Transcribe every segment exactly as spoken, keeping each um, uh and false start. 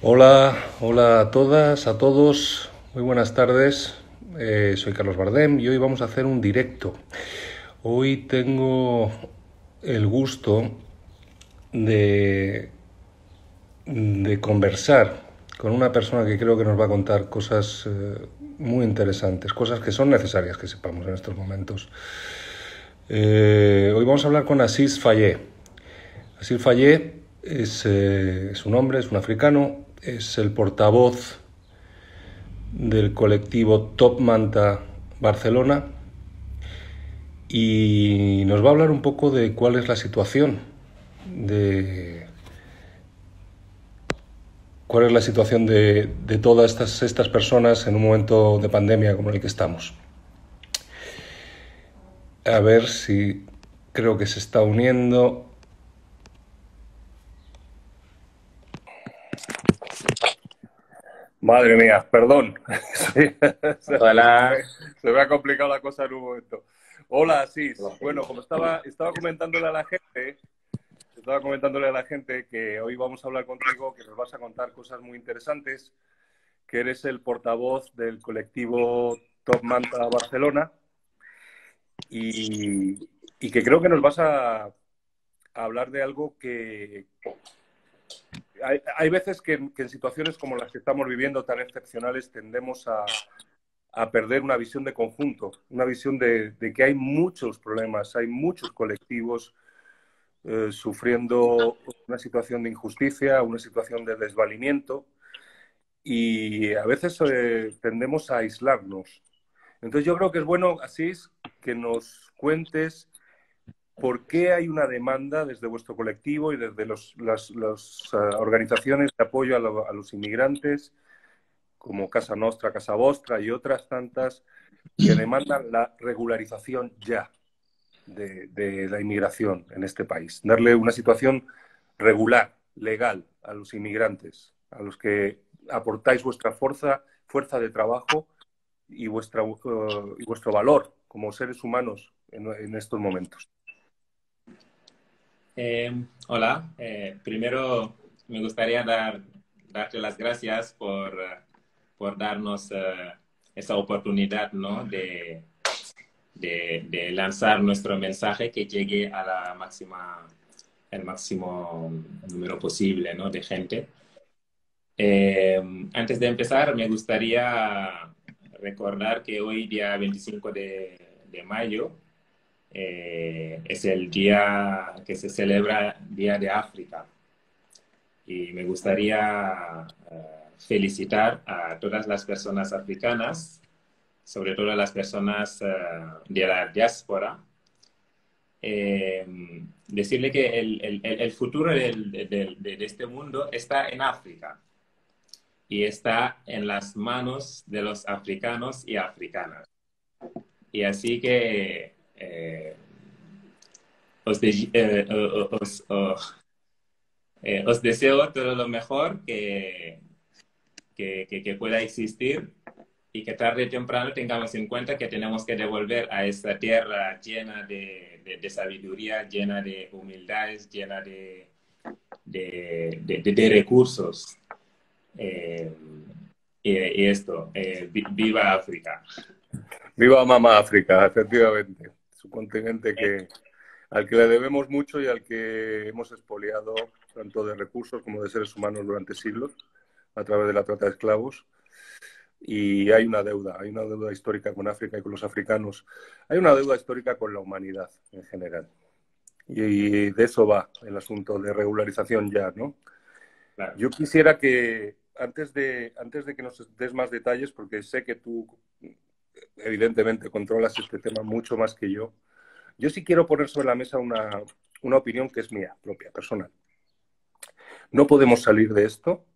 Hola, hola a todas, a todos, muy buenas tardes. Eh, soy Carlos Bardem y hoy vamos a hacer un directo. Hoy tengo el gusto de, de conversar con una persona que creo que nos va a contar cosas eh, muy interesantes, cosas que son necesarias que sepamos en estos momentos. Eh, hoy vamos a hablar con Assis Fayé. Assis Fayé es, eh, es un hombre, es un africano, es el portavoz del colectivo Top Manta Barcelona y nos va a hablar un poco de cuál es la situación de cuál es la situación de, de todas estas, estas personas en un momento de pandemia como el que estamos. A ver si creo que se está uniendo. Madre mía, perdón. Sí, se, Hola. se me ha complicado la cosa en un momento. Hola, Asís. Bueno, como estaba, estaba comentándole a la gente, estaba comentándole a la gente que hoy vamos a hablar contigo, que nos vas a contar cosas muy interesantes, que eres el portavoz del colectivo Top Manta Barcelona y, y que creo que nos vas a, a hablar de algo que... Hay, hay veces que, que en situaciones como las que estamos viviendo tan excepcionales tendemos a, a perder una visión de conjunto, una visión de, de que hay muchos problemas, hay muchos colectivos eh, sufriendo una situación de injusticia, una situación de desvalimiento y a veces eh, tendemos a aislarnos. Entonces yo creo que es bueno, Asís, que nos cuentes por qué hay una demanda desde vuestro colectivo y desde los, las, las uh, organizaciones de apoyo a, lo, a los inmigrantes, como Casa Nostra, Casa Vostra y otras tantas, que demandan la regularización ya de, de la inmigración en este país. Darle una situación regular, legal, a los inmigrantes, a los que aportáis vuestra fuerza, fuerza de trabajo y, vuestra, uh, y vuestro valor como seres humanos en, en estos momentos. Eh, hola. Eh, primero me gustaría dar, darte las gracias por, eh, por darnos eh, esa oportunidad, ¿no? de, de, de lanzar nuestro mensaje que llegue a la máxima, el máximo número posible, ¿no? de gente. Eh, Antes de empezar, me gustaría recordar que hoy, día veinticinco de, de mayo, eh, es el día que se celebra Día de África. Y me gustaría eh, felicitar a todas las personas africanas, sobre todo a las personas eh, de la diáspora, eh, decirle que el, el, el futuro del, del, de, de este mundo está en África y está en las manos de los africanos y africanas. Y así que eh, os, de, eh, os, os, eh, os, deseo todo lo mejor que, que, que, que, pueda existir y que tarde o temprano tengamos en cuenta que tenemos que devolver a esta tierra llena de, de, de sabiduría, llena de humildades, llena de, de, de, de recursos. Eh, y, y, esto, eh, viva África. Viva Mamá África, efectivamente. Es un continente que, al que le debemos mucho y al que hemos expoliado tanto de recursos como de seres humanos durante siglos a través de la trata de esclavos. Y hay una deuda, hay una deuda histórica con África y con los africanos. Hay una deuda histórica con la humanidad en general. Y de eso va el asunto de regularización ya, ¿no? Claro. Yo quisiera que, antes de, antes de que nos des más detalles, porque sé que tú evidentemente controlas este tema mucho más que yo, yo sí quiero poner sobre la mesa una, una opinión que es mía, propia, personal. No podemos salir de esto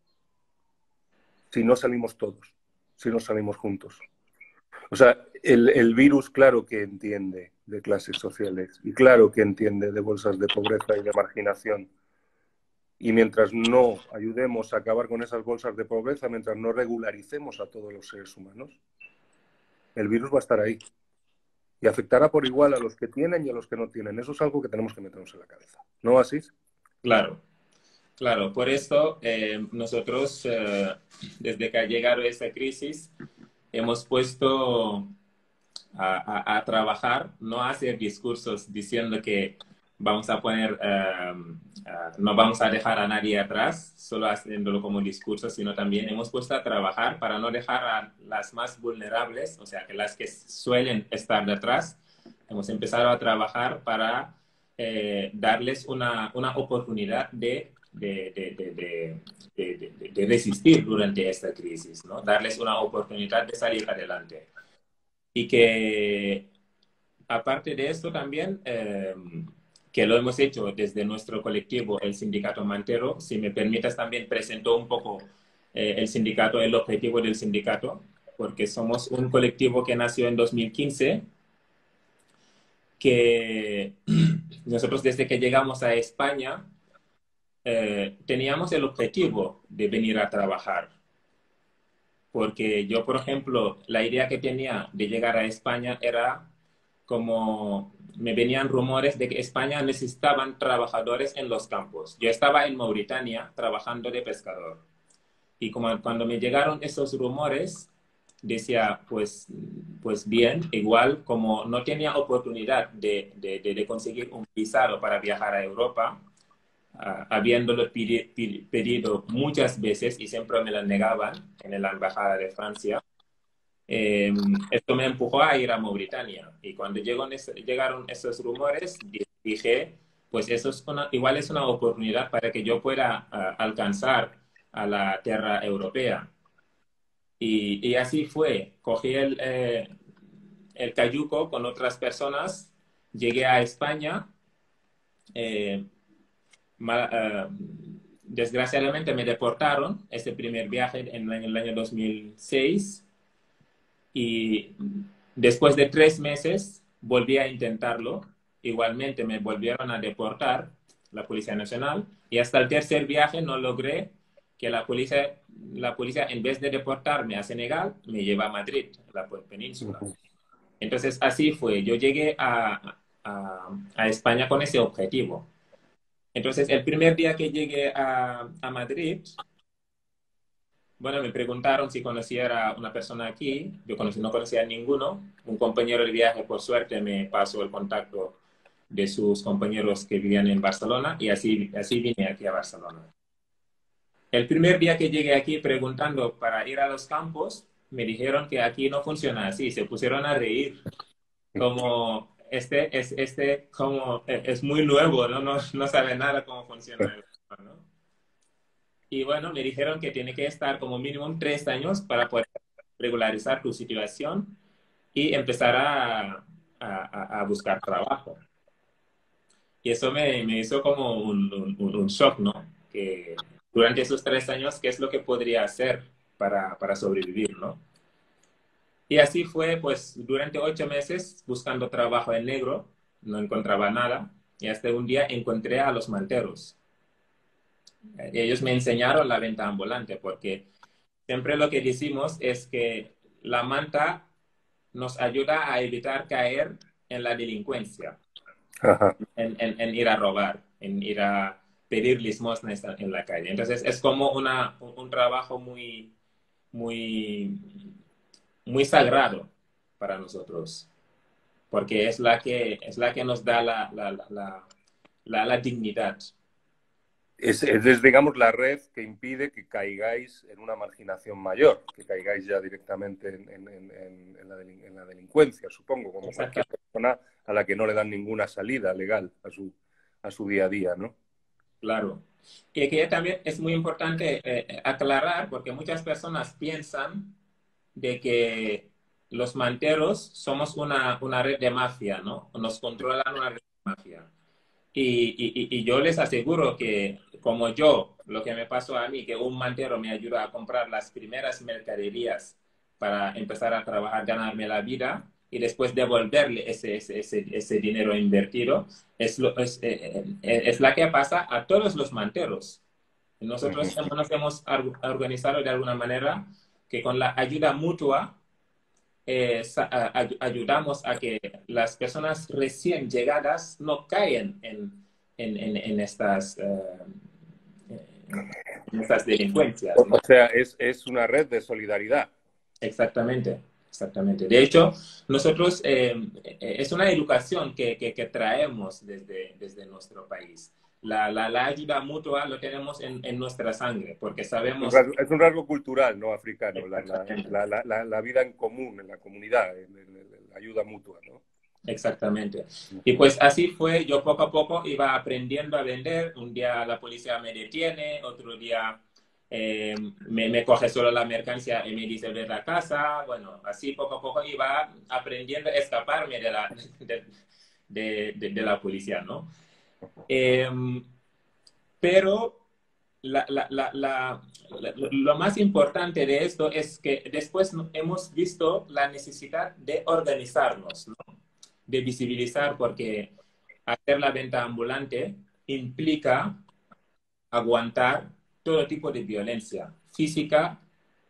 si no salimos todos, si no salimos juntos. O sea, el, el virus claro que entiende de clases sociales y claro que entiende de bolsas de pobreza y de marginación. Y mientras no ayudemos a acabar con esas bolsas de pobreza, mientras no regularicemos a todos los seres humanos, el virus va a estar ahí. Y afectará por igual a los que tienen y a los que no tienen. Eso es algo que tenemos que meternos en la cabeza. ¿No, Asís? Claro. Claro, por eso eh, nosotros, eh, desde que ha llegado esa crisis, hemos puesto a, a, a trabajar, no a hacer discursos diciendo que vamos a poner, eh, uh, no vamos a dejar a nadie atrás, solo haciéndolo como discurso, sino también hemos puesto a trabajar para no dejar a las más vulnerables, o sea, que las que suelen estar detrás, hemos empezado a trabajar para eh, darles una, una oportunidad de de, de, de, de, de, de resistir durante esta crisis, ¿no? Darles una oportunidad de salir adelante. Y que, aparte de esto también, eh, que lo hemos hecho desde nuestro colectivo, el Sindicato Mantero, si me permites también presento un poco eh, el sindicato, el objetivo del sindicato, porque somos un colectivo que nació en dos mil quince, que nosotros desde que llegamos a España, Eh, teníamos el objetivo de venir a trabajar. Porque yo, por ejemplo, la idea que tenía de llegar a España era como me venían rumores de que España necesitaban trabajadores en los campos. Yo estaba en Mauritania trabajando de pescador. Y como cuando me llegaron esos rumores, decía, pues, pues bien, igual como no tenía oportunidad de, de, de, de conseguir un visado para viajar a Europa, Uh, habiéndolo pidi, pidi, pedido muchas veces y siempre me lo negaban en la embajada de Francia, eh, esto me empujó a ir a Mauritania. Y cuando llegó, llegaron esos rumores, dije, pues eso es una, igual es una oportunidad para que yo pueda uh, alcanzar a la tierra europea. Y, y así fue. Cogí el, eh, el cayuco con otras personas, llegué a España. Eh, Mal, uh, desgraciadamente me deportaron ese primer viaje en el año dos mil seis y después de tres meses volví a intentarlo. Igualmente me volvieron a deportar la Policía Nacional y hasta el tercer viaje no logré que la policía, la policía en vez de deportarme a Senegal, me lleva a Madrid, la península. Entonces así fue. Yo llegué a, a, a España con ese objetivo. Entonces, el primer día que llegué a, a Madrid, bueno, me preguntaron si conocía a una persona aquí. Yo conocí, no conocía a ninguno. Un compañero de viaje, por suerte, me pasó el contacto de sus compañeros que vivían en Barcelona y así, así vine aquí a Barcelona. El primer día que llegué aquí preguntando para ir a los campos, me dijeron que aquí no funciona así. Se pusieron a reír. Como este es, este como es muy nuevo, ¿no? No, no sabe nada cómo funciona eso, ¿no? Y bueno, me dijeron que tiene que estar como mínimo tres años para poder regularizar tu situación y empezar a, a, a buscar trabajo. Y eso me, me hizo como un, un, un shock, ¿no? Que durante esos tres años, ¿qué es lo que podría hacer para, para sobrevivir, ¿no? Y así fue, pues, durante ocho meses buscando trabajo en negro, no encontraba nada, y hasta un día encontré a los manteros. Ellos me enseñaron la venta ambulante, porque siempre lo que decimos es que la manta nos ayuda a evitar caer en la delincuencia, en, en, en ir a robar, en ir a pedir limosna en la calle. Entonces, es como una, un, un trabajo muy, muy muy sagrado para nosotros, porque es la que, es la que nos da la, la, la, la, la dignidad. Es, es, digamos, la red que impide que caigáis en una marginación mayor, que caigáis ya directamente en, en, en, en, la, en la delincuencia, supongo, como cualquier persona a la que no le dan ninguna salida legal a su, a su día a día, ¿no? Claro. Y que también es muy importante eh, aclarar, porque muchas personas piensan de que los manteros somos una, una red de mafia, ¿no? Nos controlan una red de mafia. Y, y, y yo les aseguro que, como yo, lo que me pasó a mí, que un mantero me ayudó a comprar las primeras mercaderías para empezar a trabajar, ganarme la vida y después devolverle ese, ese, ese, ese dinero invertido, es, lo, es, eh, es la que pasa a todos los manteros. Nosotros uh-huh. nos hemos organizado de alguna manera que con la ayuda mutua eh, ay ayudamos a que las personas recién llegadas no caigan en, en, en, en estas, uh, en estas delincuencias, O, ¿no? o sea, es, es una red de solidaridad. Exactamente, exactamente. De hecho, nosotros eh, eh, es una educación que, que, que traemos desde, desde nuestro país. La, la, la ayuda mutua lo tenemos en, en nuestra sangre, porque Es un sabemos rasgo, es un rasgo cultural, ¿no? Africano, la, la, exactamente. la, la, la- la vida en común, en la comunidad, en, en- en la ayuda mutua, ¿no? Exactamente. Y pues así fue, yo poco a poco iba aprendiendo a vender. Un día la policía me detiene, otro día eh, me, me coge solo la mercancía y me dice ver la casa. Bueno, así poco a poco iba aprendiendo a escaparme de la, de, de, de, de la policía, ¿no? Eh, pero la, la, la, la, lo más importante de esto es que después hemos visto la necesidad de organizarnos, ¿no? De visibilizar, porque hacer la venta ambulante implica aguantar todo tipo de violencia física,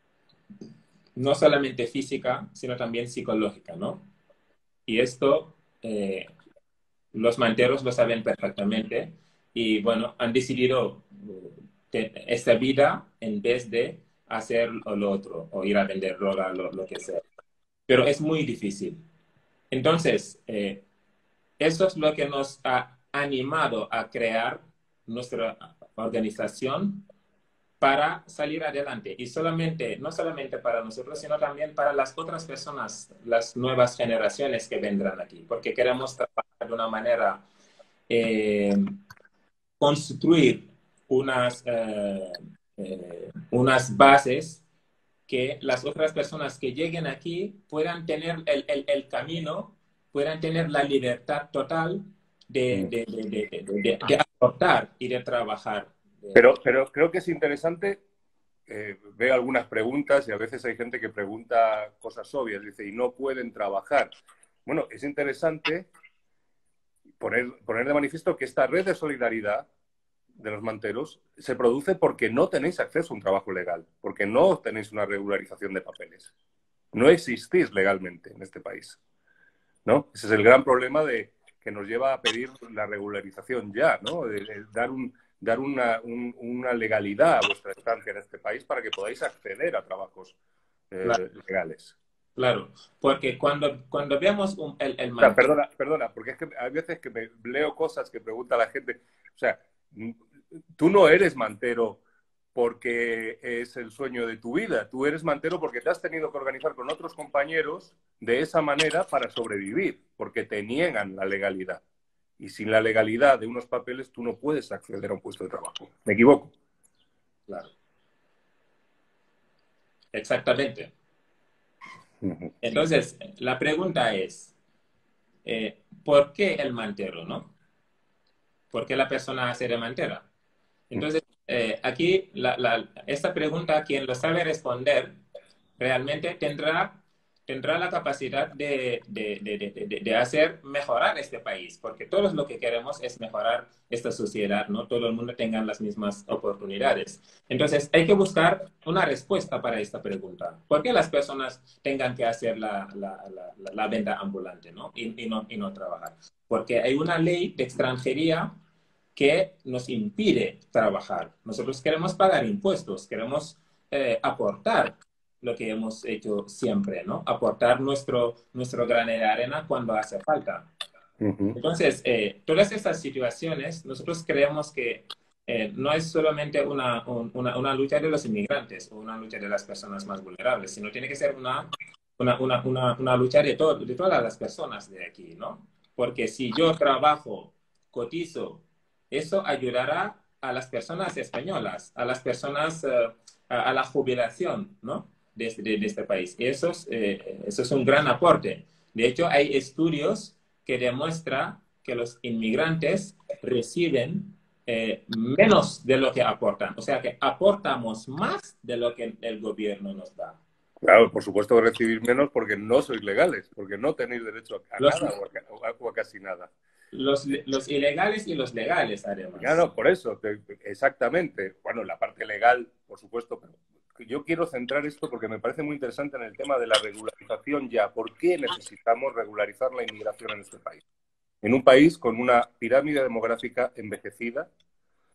no solamente física, sino también psicológica, ¿no? Y esto eh, los manteros lo saben perfectamente y, bueno, han decidido eh, esta vida en vez de hacer lo otro o ir a vender droga, lo, lo que sea. Pero es muy difícil. Entonces, eh, eso es lo que nos ha animado a crear nuestra organización para salir adelante. Y solamente, no solamente para nosotros, sino también para las otras personas, las nuevas generaciones que vendrán aquí, porque queremos trabajar de una manera, eh, construir unas, eh, eh, unas bases que las otras personas que lleguen aquí puedan tener el, el, el camino, puedan tener la libertad total de, Mm. de, de, de, de, de aportar y de trabajar. Pero, pero creo que es interesante, eh, veo algunas preguntas y a veces hay gente que pregunta cosas obvias, dice, y no pueden trabajar. Bueno, es interesante poner, poner de manifiesto que esta red de solidaridad de los manteros se produce porque no tenéis acceso a un trabajo legal, porque no tenéis una regularización de papeles. No existís legalmente en este país, ¿no? Ese es el gran problema de, que nos lleva a pedir la regularización ya, ¿no? De, de dar, un, dar una, un, una, legalidad a vuestra estancia en este país para que podáis acceder a trabajos Claro, eh, legales. claro, porque cuando, cuando vemos un, el, el O sea, mantero, perdona, perdona, porque es que hay veces que me leo cosas que pregunta la gente. O sea, tú no eres mantero porque es el sueño de tu vida. Tú eres mantero porque te has tenido que organizar con otros compañeros de esa manera para sobrevivir, porque te niegan la legalidad. Y sin la legalidad de unos papeles tú no puedes acceder a un puesto de trabajo. ¿Me equivoco? claro, exactamente. Uh-huh. Entonces, la pregunta es, eh, ¿por qué el mantero, no? ¿Por qué la persona hace de mantera? Entonces, eh, aquí la, la, esta pregunta, quien lo sabe responder, realmente tendrá, tendrá la capacidad de, de, de, de, de hacer mejorar este país, porque todos lo que queremos es mejorar esta sociedad, ¿no? Todo el mundo tenga las mismas oportunidades. Entonces, hay que buscar una respuesta para esta pregunta. ¿Por qué las personas tengan que hacer la, la, la, la venta ambulante, ¿no? Y, y, no, y no trabajar? Porque hay una ley de extranjería que nos impide trabajar. Nosotros queremos pagar impuestos, queremos eh, aportar lo que hemos hecho siempre, ¿no? Aportar nuestro, nuestro granero de arena cuando hace falta. Uh-huh. Entonces, eh, todas estas situaciones, nosotros creemos que eh, no es solamente una, un, una, una, lucha de los inmigrantes o una lucha de las personas más vulnerables, sino tiene que ser una, una, una, una, una lucha de, to de todas las personas de aquí, ¿no? Porque si yo trabajo, cotizo, eso ayudará a las personas españolas, a las personas, uh, a, a, la jubilación, ¿no? De, de, de este país. Y eso es, eh, eso es un gran aporte. De hecho, hay estudios que demuestran que los inmigrantes reciben eh, menos de lo que aportan. O sea que aportamos más de lo que el gobierno nos da. Claro, por supuesto que recibir menos porque no sois legales, porque no tenéis derecho a Los, nada o a, o a casi nada. Los, los ilegales y los legales, Ya además. no, por eso, te, exactamente. Bueno, la parte legal, por supuesto, pero yo quiero centrar esto porque me parece muy interesante en el tema de la regularización ya. ¿Por qué necesitamos regularizar la inmigración en este país? En un país con una pirámide demográfica envejecida,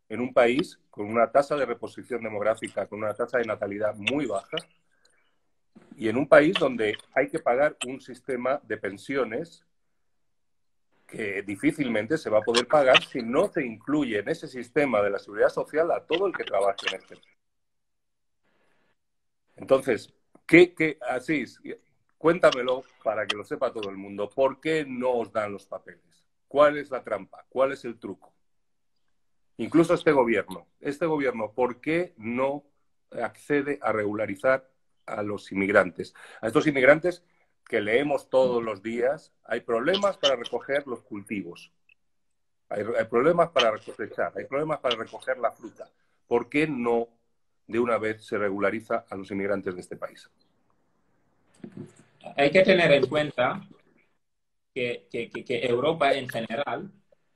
en un país con una tasa de reposición demográfica, con una tasa de natalidad muy baja, y en un país donde hay que pagar un sistema de pensiones que difícilmente se va a poder pagar si no se incluye en ese sistema de la seguridad social a todo el que trabaje en este país. Entonces, ¿qué, qué, Asís, cuéntamelo para que lo sepa todo el mundo. ¿Por qué no os dan los papeles? ¿Cuál es la trampa? ¿Cuál es el truco? Incluso este gobierno. Este gobierno, ¿por qué no accede a regularizar a los inmigrantes? A estos inmigrantes que leemos todos los días, hay problemas para recoger los cultivos. Hay, hay problemas para cosechar, hay problemas para recoger la fruta. ¿Por qué no de una vez se regulariza a los inmigrantes de este país? Hay que tener en cuenta que, que, que, que Europa en general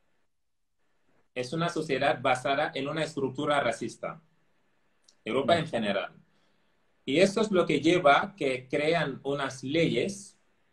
es una sociedad basada en una estructura racista. Europa en general. Y eso es lo que lleva a que crean unas leyes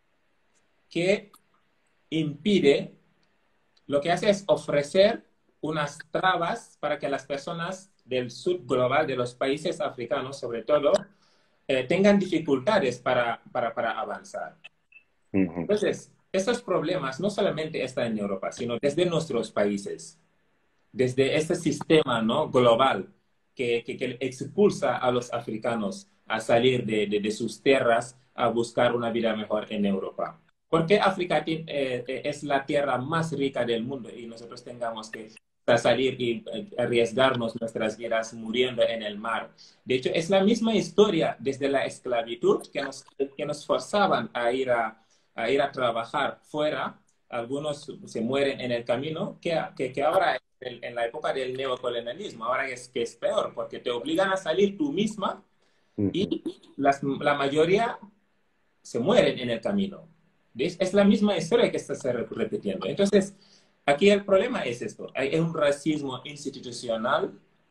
que impide, lo que hace es ofrecer unas trabas para que las personas del sur global, de los países africanos sobre todo, eh, tengan dificultades para, para, para avanzar. Uh-huh. Entonces, esos problemas no solamente están en Europa, sino desde nuestros países, desde este sistema, ¿no?, global que, que, que expulsa a los africanos a salir de, de, de sus tierras a buscar una vida mejor en Europa. ¿Por qué África eh, es la tierra más rica del mundo y nosotros tengamos que salir y arriesgarnos nuestras vidas muriendo en el mar? De hecho, es la misma historia desde la esclavitud que nos, que nos forzaban a ir a, a ir a trabajar fuera. Algunos se mueren en el camino, que, que, que ahora en la época del neocolonialismo, ahora es que es peor, porque te obligan a salir tú misma y las, la mayoría se mueren en el camino. ¿Ves? Es la misma historia que está repitiendo. Entonces, aquí el problema es esto. Hay un racismo institucional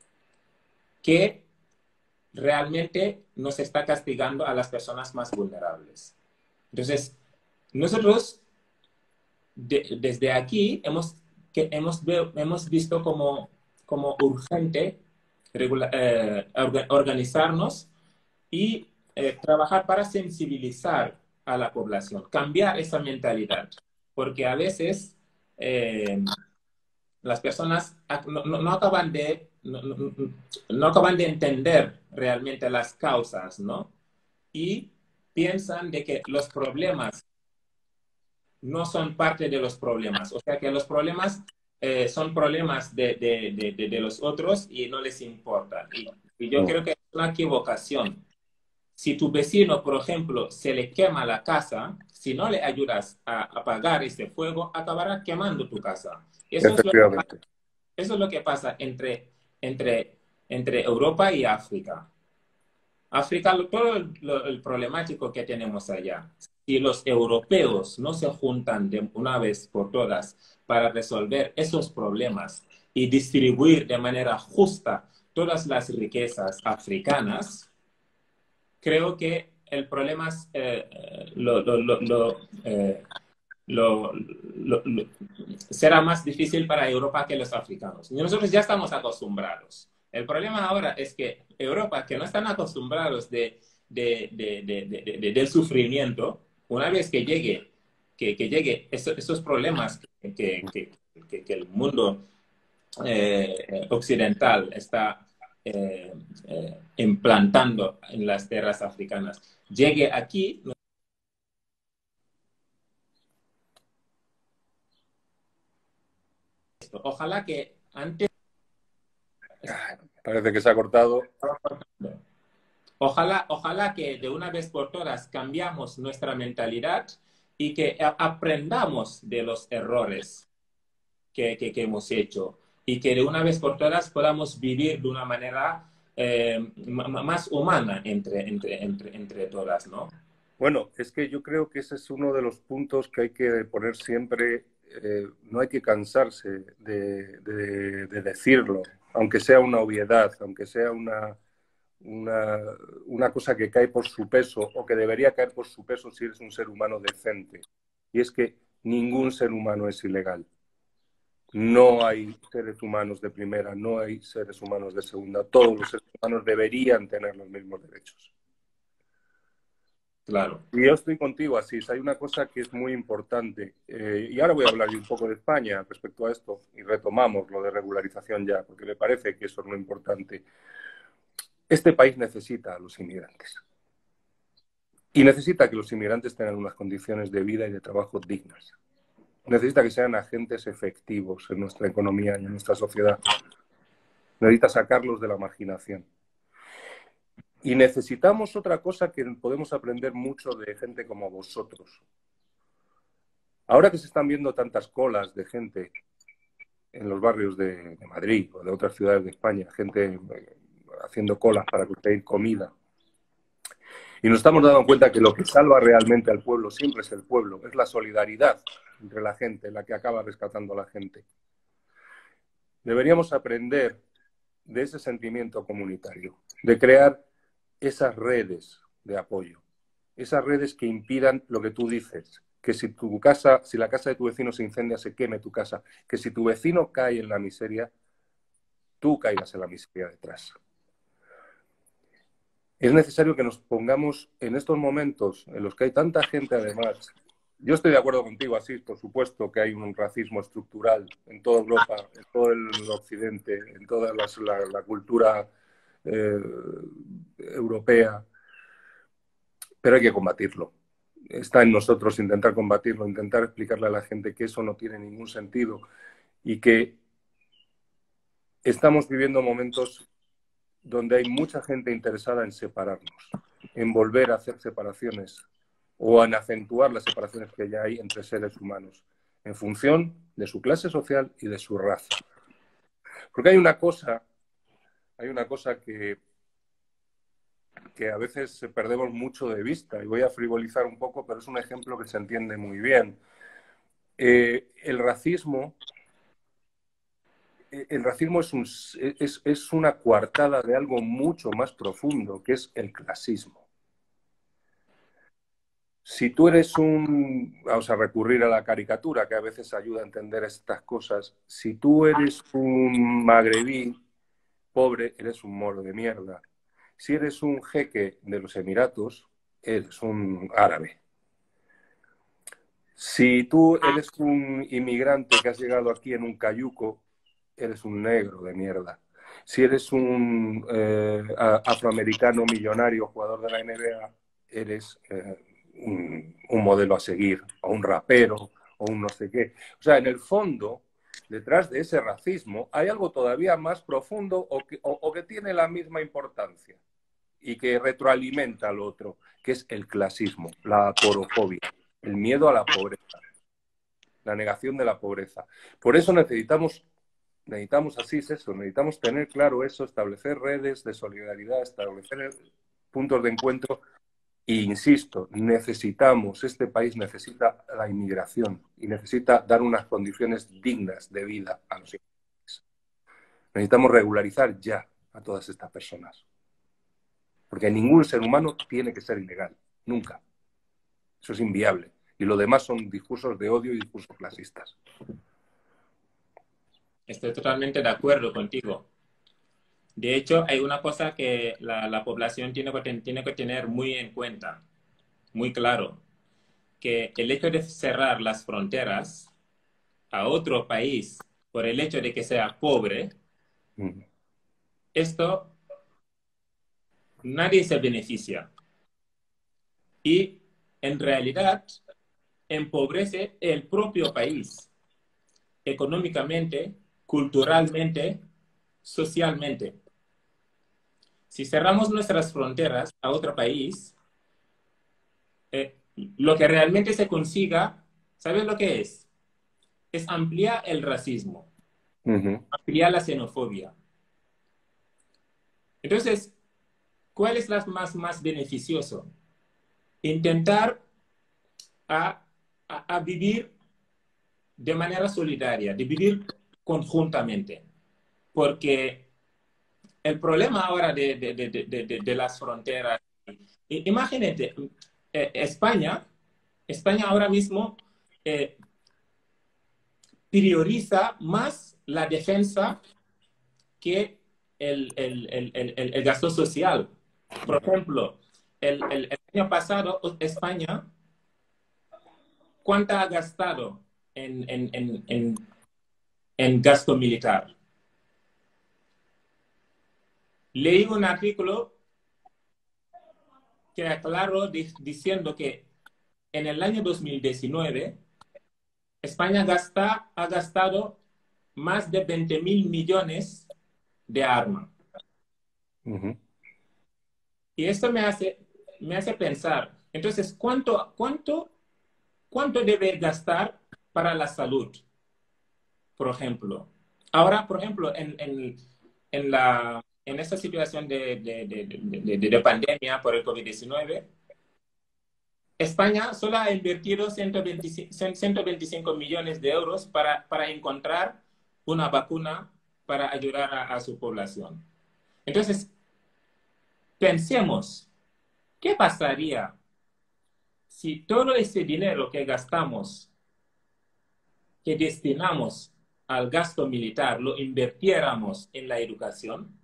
que realmente nos está castigando a las personas más vulnerables. Entonces, nosotros de, desde aquí hemos, que hemos, hemos visto como, como urgente regula, eh, organizarnos y eh, trabajar para sensibilizar a la población, cambiar esa mentalidad, porque a veces eh, las personas no, no, no acaban de no, no, no acaban de entender realmente las causas, ¿no? Y piensan de que los problemas no son parte de los problemas, o sea que los problemas eh, son problemas de, de, de, de, los otros y no les importa. Y, y yo creo que es una equivocación. Si tu vecino, por ejemplo, se le quema la casa, si no le ayudas a apagar ese fuego, acabará quemando tu casa. Eso es lo que pasa, eso es lo que pasa entre, entre, entre Europa y África. África, todo el, el problemático que tenemos allá, si los europeos no se juntan de una vez por todas para resolver esos problemas y distribuir de manera justa todas las riquezas africanas, creo que el problema es, eh, lo, lo, lo, lo, eh, lo, lo, lo, será más difícil para Europa que los africanos. Nosotros ya estamos acostumbrados. El problema ahora es que Europa, que no están acostumbrados de, de, de, de, de, del sufrimiento, una vez que llegue, que, que llegue esos, esos problemas que, que, que, que el mundo eh, occidental está eh, eh, implantando en las tierras africanas, llegue aquí. Ojalá que antes... Parece que se ha cortado. Ojalá, ojalá que de una vez por todas cambiamos nuestra mentalidad y que aprendamos de los errores que, que, que hemos hecho y que de una vez por todas podamos vivir de una manera eh, más humana entre, entre, entre, entre todas, ¿no? Bueno, es que yo creo que ese es uno de los puntos que hay que poner siempre, eh, no hay que cansarse de, de, de decirlo, aunque sea una obviedad, aunque sea una, una, una cosa que cae por su peso o que debería caer por su peso si eres un ser humano decente. Y es que ningún ser humano es ilegal. No hay seres humanos de primera, no hay seres humanos de segunda. Todos los seres humanos deberían tener los mismos derechos. Claro. Y yo estoy contigo, Asís. Hay una cosa que es muy importante. Eh, y ahora voy a hablar un poco de España respecto a esto. Y retomamos lo de regularización ya, porque me parece que eso es lo importante. Este país necesita a los inmigrantes. Y necesita que los inmigrantes tengan unas condiciones de vida y de trabajo dignas. Necesita que sean agentes efectivos en nuestra economía y en nuestra sociedad. Necesita sacarlos de la marginación. Y necesitamos otra cosa que podemos aprender mucho de gente como vosotros. Ahora que se están viendo tantas colas de gente en los barrios de, de Madrid o de otras ciudades de España, gente eh, haciendo colas para conseguir comida, y nos estamos dando cuenta que lo que salva realmente al pueblo siempre es el pueblo, es la solidaridad entre la gente, la que acaba rescatando a la gente. Deberíamos aprender de ese sentimiento comunitario, de crear esas redes de apoyo, esas redes que impidan lo que tú dices, que si tu casa, si la casa de tu vecino se incendia, se queme tu casa, que si tu vecino cae en la miseria, tú caigas en la miseria detrás. Es necesario que nos pongamos en estos momentos en los que hay tanta gente, además. Yo estoy de acuerdo contigo, Asís, por supuesto que hay un racismo estructural en toda Europa, en todo el occidente, en toda las, la, la cultura eh, europea, pero hay que combatirlo. Está en nosotros intentar combatirlo, intentar explicarle a la gente que eso no tiene ningún sentido y que estamos viviendo momentos donde hay mucha gente interesada en separarnos, en volver a hacer separaciones o en acentuar las separaciones que ya hay entre seres humanos, en función de su clase social y de su raza. Porque hay una cosa, hay una cosa que, que a veces perdemos mucho de vista, y voy a frivolizar un poco, pero es un ejemplo que se entiende muy bien. Eh, el racismo, el racismo es, un, es, es una coartada de algo mucho más profundo, que es el clasismo. Si tú eres un, vamos a recurrir a la caricatura, que a veces ayuda a entender estas cosas, si tú eres un magrebí pobre, eres un moro de mierda. Si eres un jeque de los Emiratos, eres un árabe. Si tú eres un inmigrante que has llegado aquí en un cayuco, eres un negro de mierda. Si eres un eh, afroamericano millonario, jugador de la N B A, eres eh, un, un modelo a seguir, o un rapero, o un no sé qué. O sea, en el fondo, detrás de ese racismo, hay algo todavía más profundo o que, o, o que tiene la misma importancia y que retroalimenta al otro, que es el clasismo, la aporofobia, el miedo a la pobreza, la negación de la pobreza. Por eso necesitamos, necesitamos así es eso, necesitamos tener claro eso, establecer redes de solidaridad, establecer puntos de encuentro. E insisto, necesitamos, este país necesita la inmigración y necesita dar unas condiciones dignas de vida a los inmigrantes. Necesitamos regularizar ya a todas estas personas. Porque ningún ser humano tiene que ser ilegal, nunca. Eso es inviable. Y lo demás son discursos de odio y discursos clasistas. Estoy totalmente de acuerdo contigo. De hecho, hay una cosa que la, la población tiene que, tiene que tener muy en cuenta, muy claro, que el hecho de cerrar las fronteras a otro país por el hecho de que sea pobre, mm. esto nadie se beneficia. Y en realidad empobrece el propio país, económicamente, culturalmente, socialmente. Si cerramos nuestras fronteras a otro país, eh, lo que realmente se consiga, ¿sabes lo que es? Es ampliar el racismo, uh-huh. ampliar la xenofobia. Entonces, ¿cuál es la más, más beneficioso? Intentar a, a, a vivir de manera solidaria, de vivir conjuntamente. Porque el problema ahora de, de, de, de, de, de las fronteras, imagínate, eh, España, España ahora mismo eh, prioriza más la defensa que el, el, el, el, el gasto social. Por ejemplo, el, el, el año pasado España, ¿cuánto ha gastado en, en, en, en, en gasto militar? Leí un artículo que aclaró diciendo que en el año dos mil diecinueve España gasta, ha gastado más de veinte mil millones de armas. Uh-huh. Y esto me hace, me hace pensar, entonces, ¿cuánto, cuánto, cuánto debe gastar para la salud? Por ejemplo. Ahora, por ejemplo, en, en, en, la, en esta situación de, de, de, de, de, de pandemia por el COVID diecinueve, España solo ha invertido ciento veinticinco millones de euros para, para encontrar una vacuna para ayudar a, a su población. Entonces, pensemos, ¿qué pasaría si todo ese dinero que gastamos, que destinamos al gasto militar, lo invirtiéramos en la educación?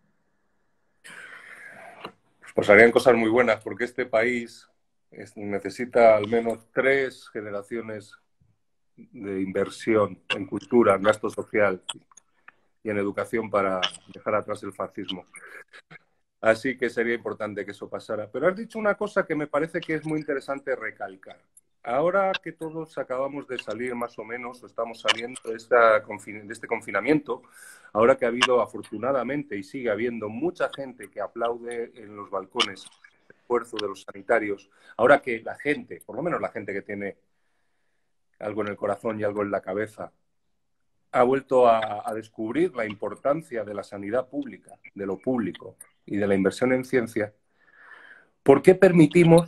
Pues harían cosas muy buenas, porque este país es, necesita al menos tres generaciones de inversión en cultura, en gasto social y en educación para dejar atrás el fascismo. Así que sería importante que eso pasara. Pero has dicho una cosa que me parece que es muy interesante recalcar. Ahora que todos acabamos de salir más o menos, o estamos saliendo de, esta, de este confinamiento, ahora que ha habido afortunadamente y sigue habiendo mucha gente que aplaude en los balcones el esfuerzo de los sanitarios, ahora que la gente, por lo menos la gente que tiene algo en el corazón y algo en la cabeza, ha vuelto a, a descubrir la importancia de la sanidad pública, de lo público y de la inversión en ciencia, ¿por qué permitimos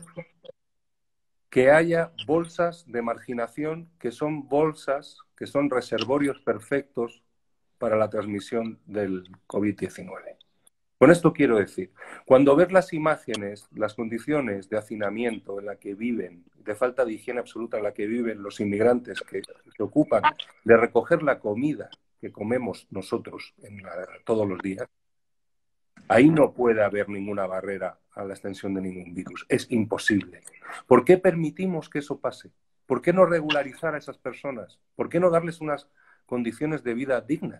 que haya bolsas de marginación que son bolsas, que son reservorios perfectos para la transmisión del COVID diecinueve? Con esto quiero decir, cuando ves las imágenes, las condiciones de hacinamiento en la que viven, de falta de higiene absoluta en la que viven los inmigrantes que se ocupan de recoger la comida que comemos nosotros en la, todos los días, ahí no puede haber ninguna barrera a la extensión de ningún virus. Es imposible. ¿Por qué permitimos que eso pase? ¿Por qué no regularizar a esas personas? ¿Por qué no darles unas condiciones de vida dignas?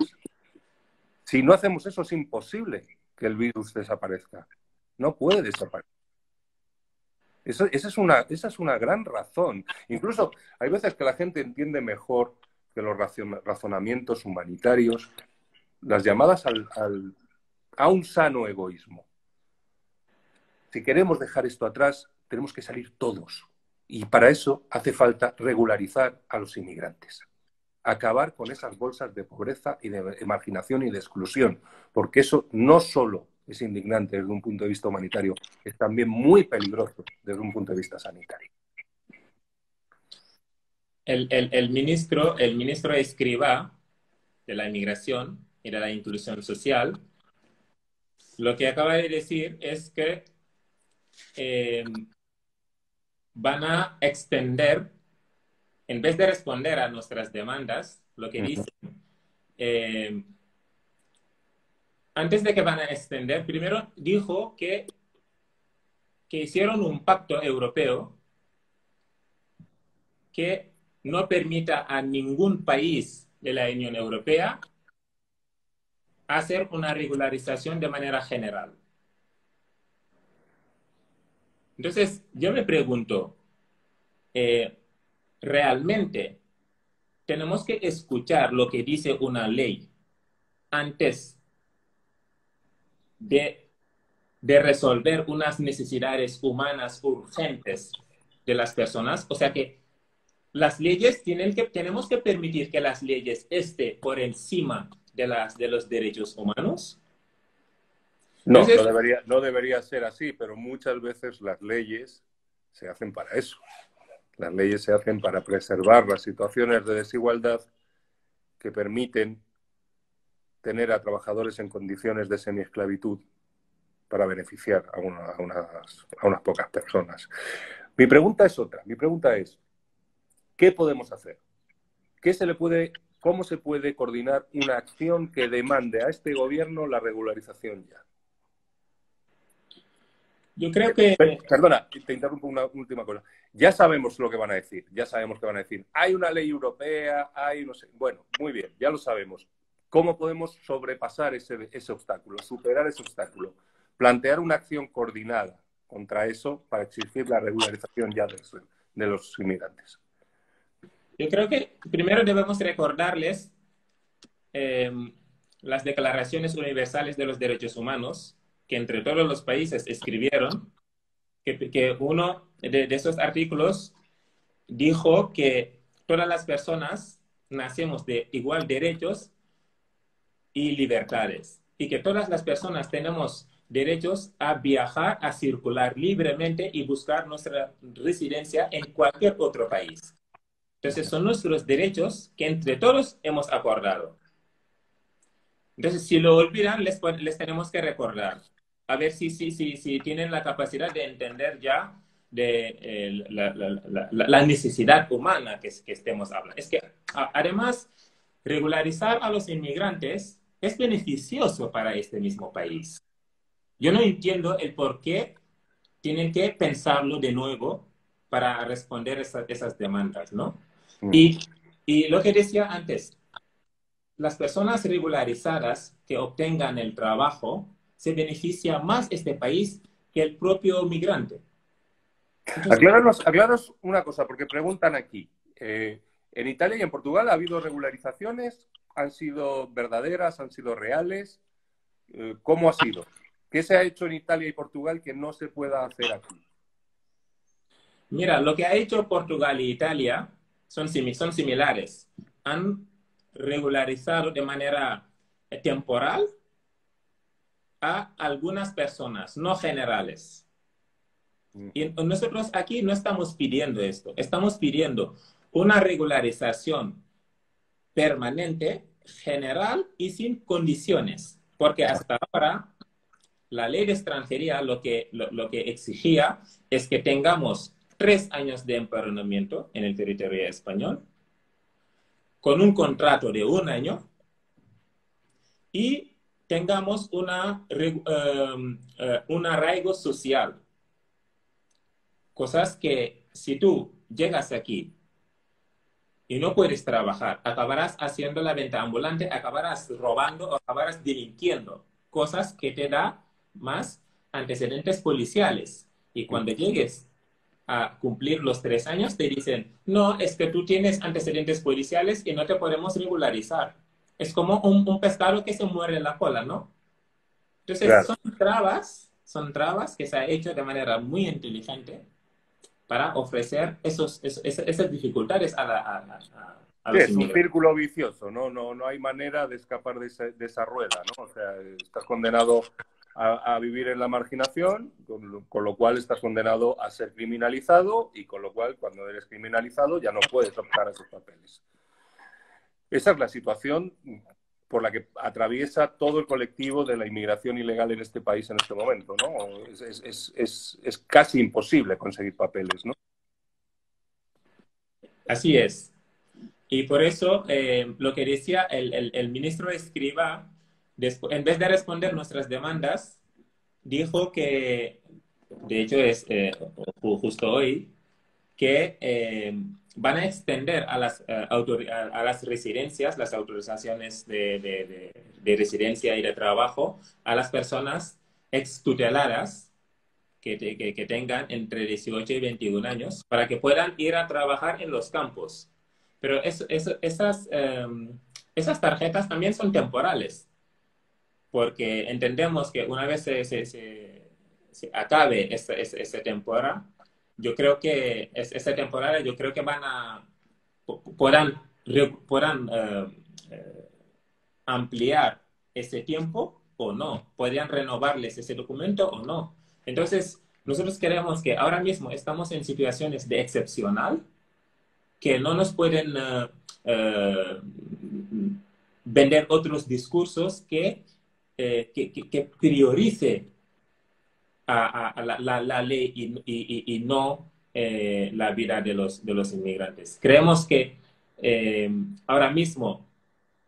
Si no hacemos eso, es imposible que el virus desaparezca. No puede desaparecer. Eso, esa, es una, esa es una gran razón. Incluso hay veces que la gente entiende mejor que los razonamientos humanitarios, las llamadas al, al, a un sano egoísmo. Si queremos dejar esto atrás, tenemos que salir todos. Y para eso hace falta regularizar a los inmigrantes. Acabar con esas bolsas de pobreza y de marginación y de exclusión, porque eso no solo es indignante desde un punto de vista humanitario, es también muy peligroso desde un punto de vista sanitario. El, el, el, ministro, el ministro Escrivá de la Inmigración y de la Inclusión Social, lo que acaba de decir es que eh, van a extender, en vez de responder a nuestras demandas, lo que dicen, eh, antes de que van a extender, primero dijo que, que hicieron un pacto europeo que no permita a ningún país de la Unión Europea hacer una regularización de manera general. Entonces, yo me pregunto, eh, ¿realmente tenemos que escuchar lo que dice una ley antes de, de resolver unas necesidades humanas urgentes de las personas? O sea que las leyes tienen que, tenemos que permitir que las leyes estén por encima de, las, de los derechos humanos. No, Entonces, no, debería, no debería ser así, pero muchas veces las leyes se hacen para eso. Las leyes se hacen para preservar las situaciones de desigualdad que permiten tener a trabajadores en condiciones de semiesclavitud para beneficiar a, una, a, unas, a unas pocas personas. Mi pregunta es otra. Mi pregunta es, ¿qué podemos hacer? ¿Qué se le puede ¿cómo se puede coordinar una acción que demande a este gobierno la regularización ya? Yo creo que... Perdona, te interrumpo una última cosa. Ya sabemos lo que van a decir, ya sabemos que van a decir. Hay una ley europea, hay no sé... Bueno, muy bien, ya lo sabemos. ¿Cómo podemos sobrepasar ese, ese obstáculo, superar ese obstáculo? Plantear una acción coordinada contra eso para exigir la regularización ya de los, de los inmigrantes. Yo creo que primero debemos recordarles eh, las declaraciones universales de los derechos humanos que entre todos los países escribieron, que, que uno de, de esos artículos dijo que todas las personas nacemos de igual derechos y libertades, y que todas las personas tenemos derechos a viajar, a circular libremente y buscar nuestra residencia en cualquier otro país. Entonces, son nuestros derechos que entre todos hemos acordado. Entonces, si lo olvidan, les, les tenemos que recordar. A ver si, si, si, si tienen la capacidad de entender ya de eh, la, la, la, la, necesidad humana que, que estemos hablando. Es que, a, además, regularizar a los inmigrantes es beneficioso para este mismo país. Yo no entiendo el por qué tienen que pensarlo de nuevo para responder esa, esas demandas, ¿no? Mm. Y, y lo que decía antes, las personas regularizadas que obtengan el trabajo, se beneficia más este país que el propio migrante. Entonces, acláranos, acláranos una cosa, porque preguntan aquí. Eh, ¿En Italia y en Portugal ha habido regularizaciones? ¿Han sido verdaderas? ¿Han sido reales? Eh, ¿Cómo ha sido? ¿Qué se ha hecho en Italia y Portugal que no se pueda hacer aquí? Mira, lo que ha hecho Portugal y Italia son, son similares. Han regularizado de manera temporal a algunas personas, no generales. Y nosotros aquí no estamos pidiendo esto, estamos pidiendo una regularización permanente, general y sin condiciones, porque hasta ahora la ley de extranjería lo que, lo, lo que exigía es que tengamos tres años de empadronamiento en el territorio español, con un contrato de un año y tengamos una, um, uh, un arraigo social. Cosas que si tú llegas aquí y no puedes trabajar, acabarás haciendo la venta ambulante, acabarás robando o acabarás delinquiendo. Cosas que te da más antecedentes policiales. Y cuando llegues a cumplir los tres años, te dicen, no, es que tú tienes antecedentes policiales y no te podemos regularizar. Es como un, un pescado que se muere en la cola, ¿no? Entonces, claro, son trabas, son trabas que se ha hecho de manera muy inteligente para ofrecer esos, esos, esas dificultades a, la, a, a, a los sí, es un círculo vicioso, ¿no? No, no hay manera de escapar de, ese, de esa rueda, ¿no? O sea, estás condenado a, a vivir en la marginación, con lo, con lo cual estás condenado a ser criminalizado y con lo cual, cuando eres criminalizado, ya no puedes optar a esos papeles. Esa es la situación por la que atraviesa todo el colectivo de la inmigración ilegal en este país en este momento, ¿no? Es, es, es, es, es casi imposible conseguir papeles, ¿no? Así es. Y por eso, eh, lo que decía el, el, el ministro Escrivá, en vez de responder nuestras demandas, dijo que, de hecho es eh, justo hoy, que eh, van a extender a las, uh, a las residencias, las autorizaciones de, de, de, de residencia y de trabajo a las personas extuteladas que, que, que tengan entre dieciocho y veintiún años para que puedan ir a trabajar en los campos. Pero es, es, esas, um, esas tarjetas también son temporales, porque entendemos que una vez se, se, se, se acabe esa, esa, esa temporada, yo creo que es, esa temporada, yo creo que van a, puedan, puedan uh, uh, ampliar ese tiempo o no, podrían renovarles ese documento o no. Entonces, nosotros queremos que ahora mismo estamos en situaciones de excepcional, que no nos pueden uh, uh, vender otros discursos que, eh, que, que, que priorice a, a, a la, la, la ley y, y, y no eh, la vida de los, de los inmigrantes. Creemos que eh, ahora mismo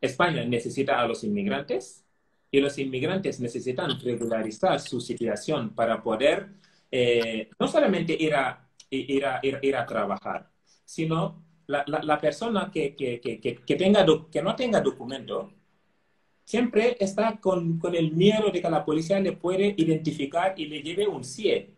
España necesita a los inmigrantes y los inmigrantes necesitan regularizar su situación para poder eh, no solamente ir a, ir a, ir, ir a trabajar, sino la, la, la persona que, que, que, que, tenga, que no tenga documento siempre está con, con el miedo de que la policía le puede identificar y le lleve un C I E.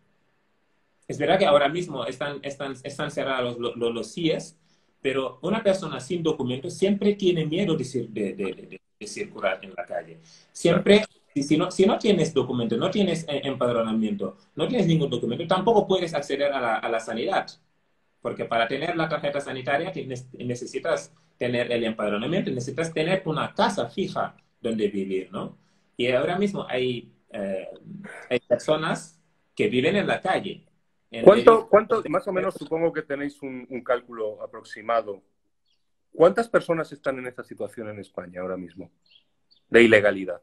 Es verdad que ahora mismo están, están, están cerrados los, los, los C I Es, pero una persona sin documentos siempre tiene miedo de, de, de, de, de circular en la calle. Siempre, si, si, no, si no tienes documento, no tienes empadronamiento, no tienes ningún documento, tampoco puedes acceder a la, a la sanidad. Porque para tener la tarjeta sanitaria tienes, necesitas tener el empadronamiento, necesitas tener una casa fija donde vivir, ¿no? Y ahora mismo hay, eh, hay personas que viven en la calle. ¿Cuánto, cuánto, más o menos, supongo que tenéis un, un cálculo aproximado? ¿Cuántas personas están en esta situación en España ahora mismo de ilegalidad?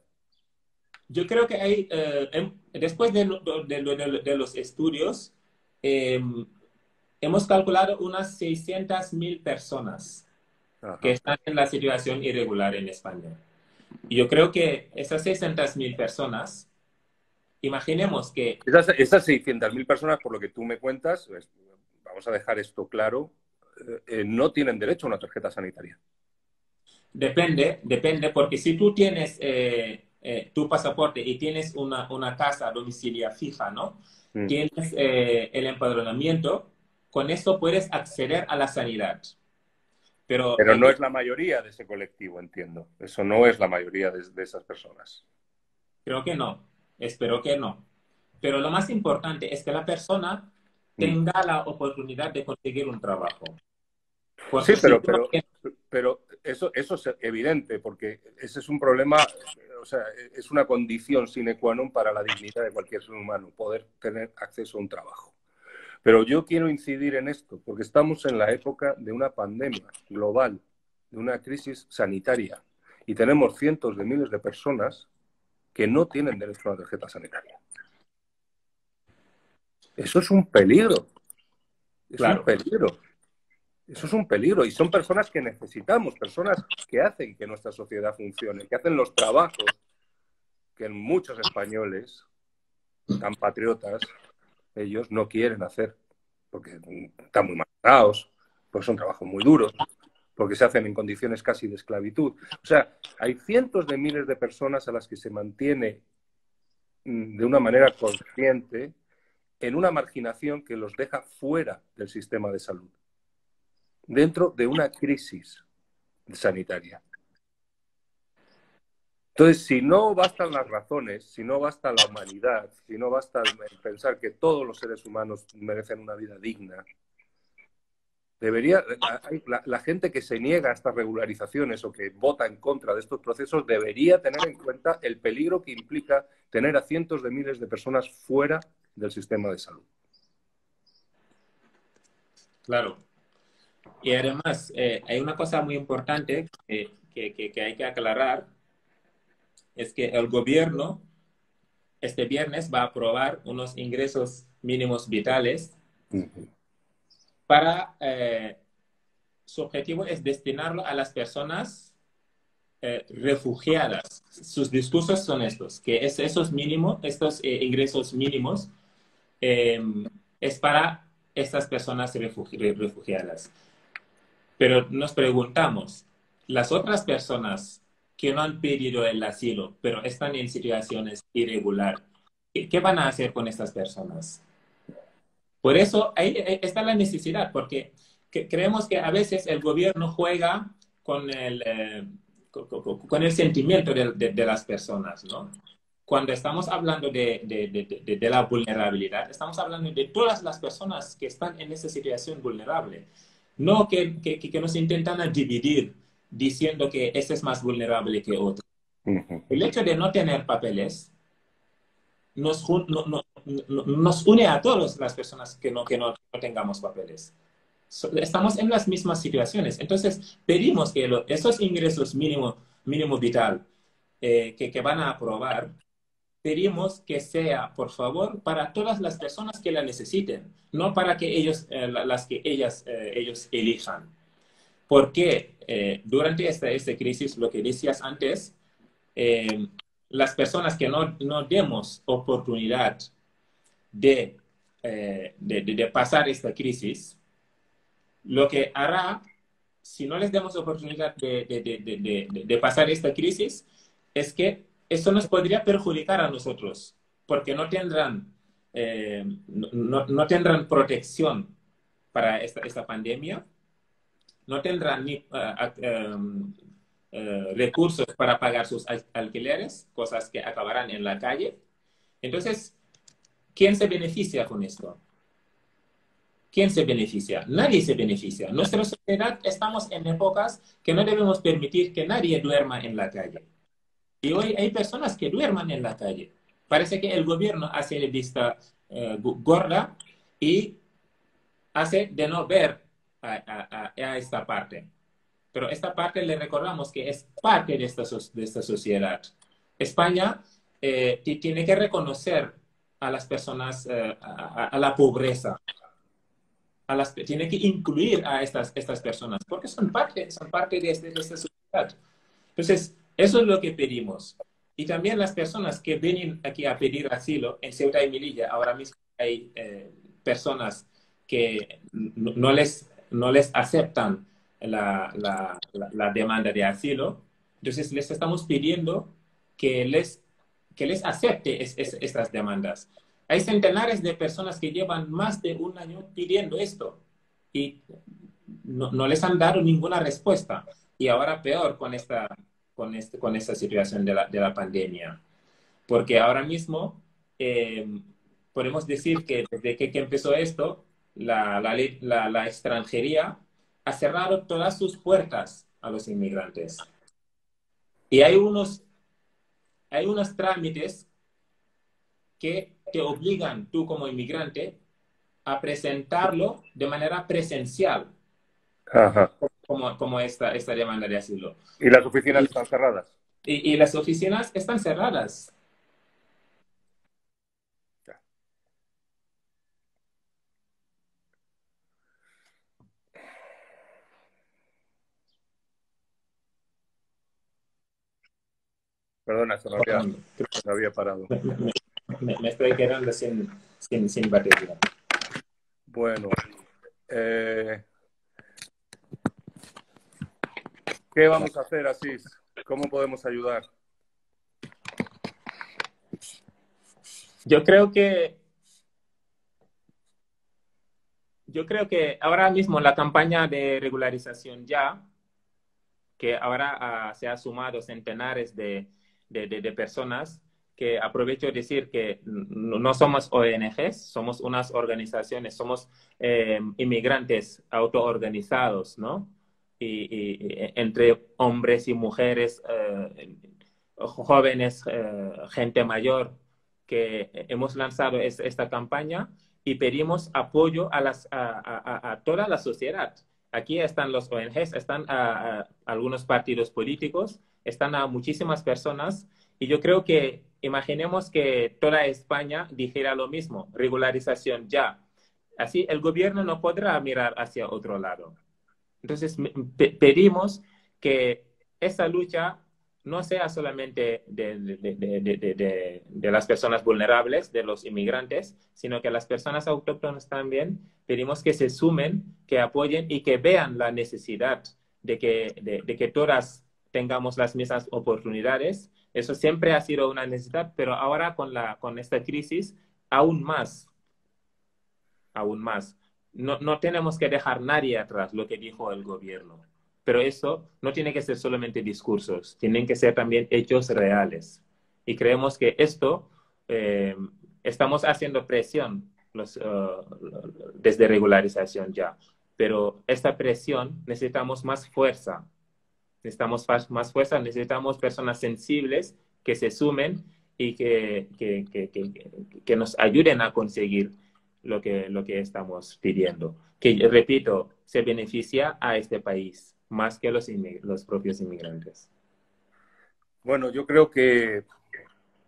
Yo creo que hay, eh, después de, de, de, de los estudios, eh, hemos calculado unas seiscientas mil personas Ajá. que están en la situación irregular en España. Y yo creo que esas seiscientas mil personas, imaginemos que... Esas, esas seiscientas mil personas, por lo que tú me cuentas, vamos a dejar esto claro, eh, no tienen derecho a una tarjeta sanitaria. Depende, depende, porque si tú tienes eh, eh, tu pasaporte y tienes una, una casa domicilia fija, ¿no? Mm. Tienes eh, el empadronamiento, con esto puedes acceder a la sanidad. Pero, Pero no eh, es la mayoría de ese colectivo, entiendo. Eso no es la mayoría de, de esas personas. Creo que no. Espero que no. Pero lo más importante es que la persona tenga mm. la oportunidad de conseguir un trabajo. Porque sí, pero, si pero, pero eso, eso es evidente, porque ese es un problema, o sea, es una condición sine qua non para la dignidad de cualquier ser humano, poder tener acceso a un trabajo. Pero yo quiero incidir en esto, porque estamos en la época de una pandemia global, de una crisis sanitaria, y tenemos cientos de miles de personas que no tienen derecho a una tarjeta sanitaria. Eso es un peligro. Es claro. un peligro. Eso es un peligro. Y son personas que necesitamos, personas que hacen que nuestra sociedad funcione, que hacen los trabajos que muchos españoles, tan patriotas, ellos no quieren hacer, porque están muy marcados, porque son trabajos muy duros, porque se hacen en condiciones casi de esclavitud. O sea, hay cientos de miles de personas a las que se mantiene de una manera consciente en una marginación que los deja fuera del sistema de salud, dentro de una crisis sanitaria. Entonces, si no bastan las razones, si no basta la humanidad, si no basta pensar que todos los seres humanos merecen una vida digna, debería, la, la gente que se niega a estas regularizaciones o que vota en contra de estos procesos debería tener en cuenta el peligro que implica tener a cientos de miles de personas fuera del sistema de salud. Claro. Y además, eh, hay una cosa muy importante que, que, que hay que aclarar, es que el gobierno este viernes va a aprobar unos ingresos mínimos vitales uh-huh. para, eh, su objetivo es destinarlo a las personas eh, refugiadas. Sus discursos son estos, que es, esos mínimos, estos eh, ingresos mínimos eh, es para estas personas refugi refugiadas. Pero nos preguntamos, las otras personas que no han pedido el asilo, pero están en situaciones irregulares, ¿qué, qué van a hacer con estas personas? Por eso ahí está la necesidad, porque que, creemos que a veces el gobierno juega con el, eh, con, con el sentimiento de, de, de las personas, ¿no? Cuando estamos hablando de, de, de, de, de la vulnerabilidad, estamos hablando de todas las personas que están en esa situación vulnerable. No que, que, que nos intentan dividir diciendo que ese es más vulnerable que otro. Uh-huh. El hecho de no tener papeles nos, no, no, no, nos une a todas las personas que no, que no, no tengamos papeles. So, estamos en las mismas situaciones. Entonces, pedimos que lo, esos ingresos mínimo, mínimo vital eh, que, que van a aprobar, pedimos que sea, por favor, para todas las personas que la necesiten, no para que ellos, eh, las que ellas, eh, ellos elijan. Porque eh, durante esta, esta crisis, lo que decías antes, eh, las personas que no, no demos oportunidad de, eh, de, de, de pasar esta crisis, lo que hará, si no les damos oportunidad de, de, de, de, de pasar esta crisis, es que eso nos podría perjudicar a nosotros, porque no tendrán, eh, no, no, tendrán protección para esta, esta pandemia, no tendrán ni uh, uh, uh, recursos para pagar sus alquileres, cosas que acabarán en la calle. Entonces, ¿quién se beneficia con esto? ¿Quién se beneficia? Nadie se beneficia. Nuestra sociedad estamos en épocas que no debemos permitir que nadie duerma en la calle. Y hoy hay personas que duerman en la calle. Parece que el gobierno hace de vista uh, gorda y hace de no ver a, a, a, esta parte. Pero esta parte le recordamos que es parte de esta, de esta sociedad. España eh, tiene que reconocer a las personas, eh, a, a la pobreza. A las, tiene que incluir a estas, estas personas, porque son parte, son parte de, este, de esta sociedad. Entonces, eso es lo que pedimos. Y también las personas que vienen aquí a pedir asilo, en Ceuta y Melilla, ahora mismo hay eh, personas que no, no, les, no les aceptan la, la, la, la demanda de asilo. Entonces, les estamos pidiendo que les, que les acepte es, es, estas demandas. Hay centenares de personas que llevan más de un año pidiendo esto y no, no les han dado ninguna respuesta. Y ahora peor con esta, con este, con esta situación de la, de la pandemia. Porque ahora mismo eh, podemos decir que desde que, que empezó esto, la, la, la, la extranjería ha cerrado todas sus puertas a los inmigrantes. Y hay unos, hay unos trámites que te obligan tú como inmigrante a presentarlo de manera presencial. Ajá. Como, como esta, esta demanda de asilo. ¿Y las oficinas y, están cerradas? Y, y las oficinas están cerradas. Perdona, se me había, se me había parado. Me, me, me estoy quedando sin, sin, sin batería. Bueno, eh, ¿qué vamos a hacer, Asís? ¿Cómo podemos ayudar? Yo creo que yo creo que ahora mismo la campaña de regularización ya, que ahora uh, se ha sumado centenares de, de, de, de personas, que aprovecho de decir que no somos O N Ges, somos unas organizaciones, somos eh, inmigrantes autoorganizados, ¿no? Y, y, entre hombres y mujeres, eh, jóvenes, eh, gente mayor, que hemos lanzado es, esta campaña y pedimos apoyo a, las, a, a, a toda la sociedad. Aquí están los O N Ges, están a, a algunos partidos políticos, están a muchísimas personas y yo creo que imaginemos que toda España dijera lo mismo, regularización ya. Así el gobierno no podrá mirar hacia otro lado. Entonces pedimos que esa lucha no sea solamente de, de, de, de, de, de las personas vulnerables, de los inmigrantes, sino que las personas autóctonas también pedimos que se sumen, que apoyen y que vean la necesidad de que, de, de que todas tengamos las mismas oportunidades. Eso siempre ha sido una necesidad, pero ahora con, la, con esta crisis, aún más, aún más. No, no tenemos que dejar nadie atrás, lo que dijo el gobierno. Pero eso no tiene que ser solamente discursos, tienen que ser también hechos reales. Y creemos que esto, eh, estamos haciendo presión los, uh, desde regularización ya. Pero esta presión necesitamos más fuerza. Necesitamos más fuerza, necesitamos personas sensibles que se sumen y que, que, que, que, que nos ayuden a conseguir lo que, lo que estamos pidiendo. Que, repito, se beneficia a este país más que los, los propios inmigrantes. Bueno, yo creo que